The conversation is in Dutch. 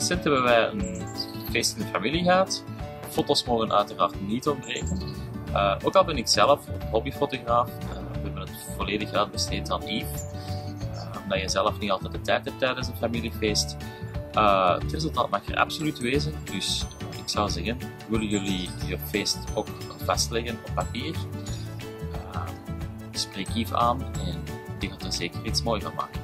recent hebben wij een feest in de familie gehad. Foto's mogen uiteraard niet ontbreken. Ook al ben ik zelf hobbyfotograaf, we hebben het volledig uitbesteed aan Yves. Omdat je zelf niet altijd de tijd hebt tijdens een familiefeest. Het resultaat mag er absoluut wezen, dus ik zou zeggen, willen jullie je feest ook vastleggen op papier? Spreek Yves aan en die gaat er zeker iets moois van maken.